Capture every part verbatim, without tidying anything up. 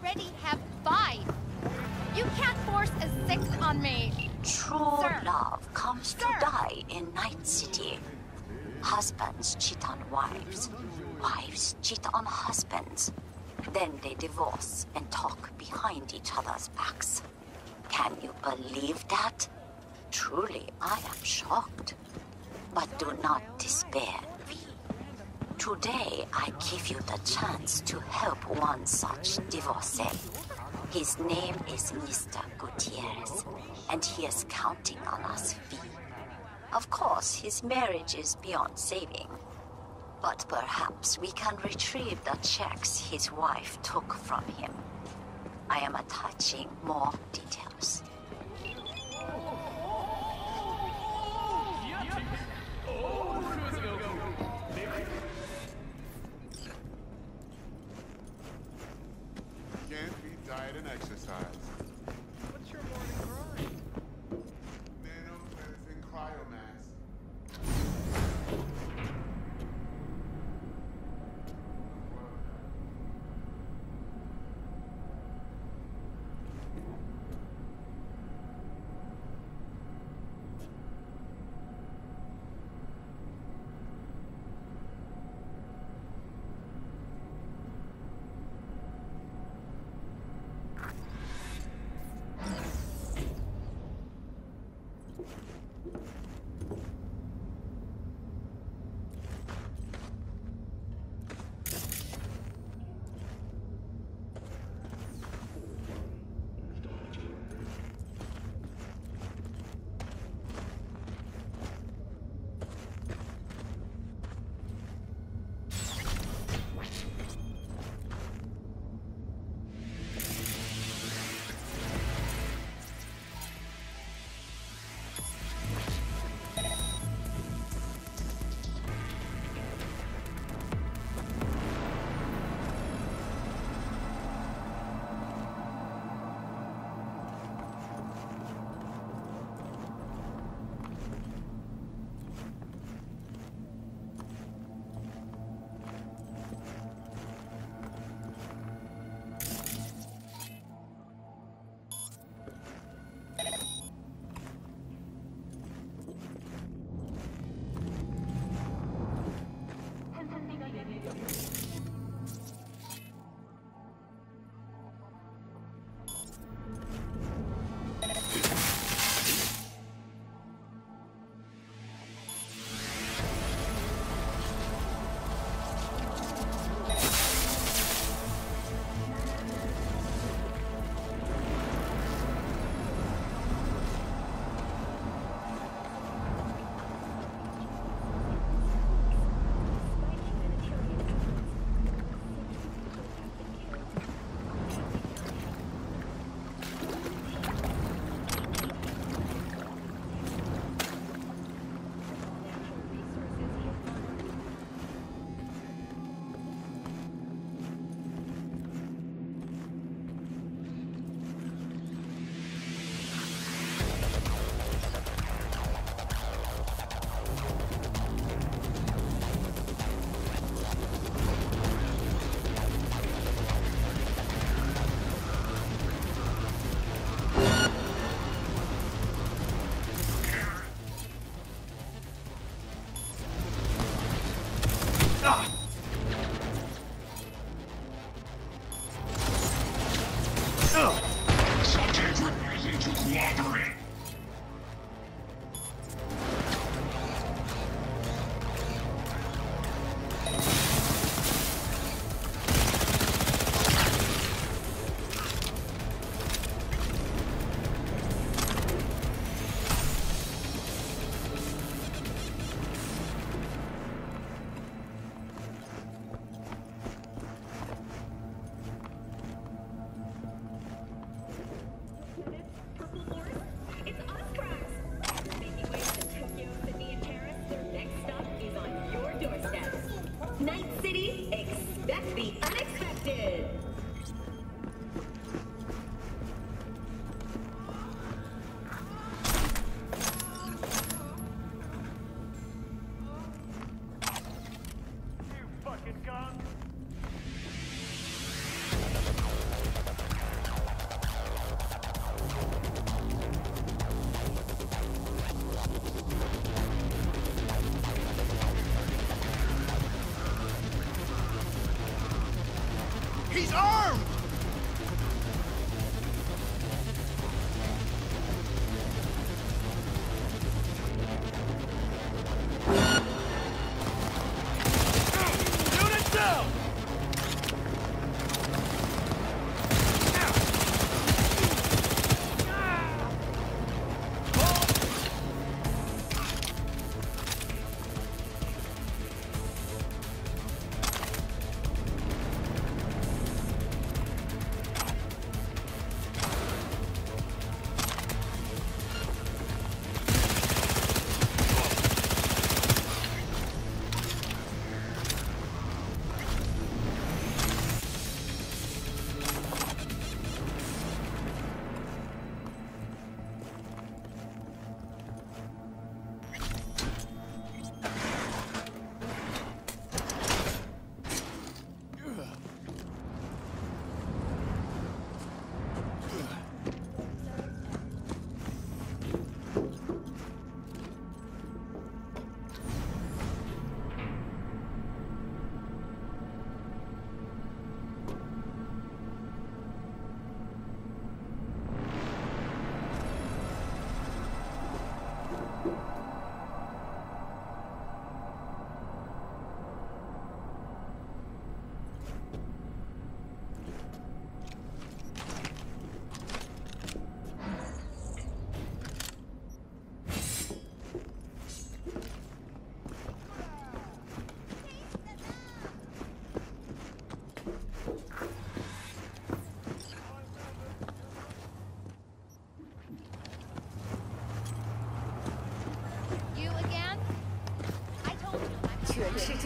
already have five. You can't force a sixth on me. True Sir. love comes Sir. to die in Night City. Husbands cheat on wives. Wives cheat on husbands. Then they divorce and talk behind each other's backs. Can you believe that? Truly, I am shocked. But do not despair, V. Today, I give you the chance to help one such divorcee. His name is Mister Gutierrez, and he is counting on us, V. Of course, his marriage is beyond saving. But perhaps we can retrieve the checks his wife took from him. I am attaching more details. Can't beat diet and exercise. What's your morning grind? Nanomedicine cryomass.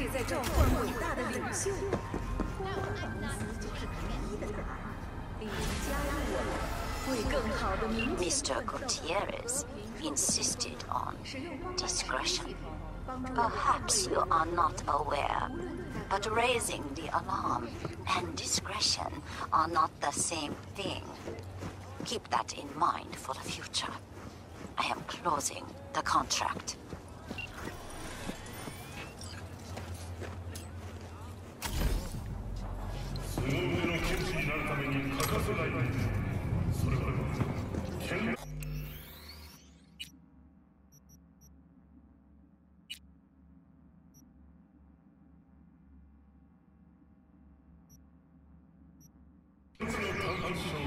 这在召唤伟大的领袖。 No, I'm not doing it. 你加入我们，为更好的明天 Mister Gutierrez insisted on discretion. Perhaps you are not aware, but raising the alarm and discretion are not the same thing. Keep that in mind for the future. I am closing the contract. 凄腕の剣士になるために欠かせないもの。それは剣。剣の関係者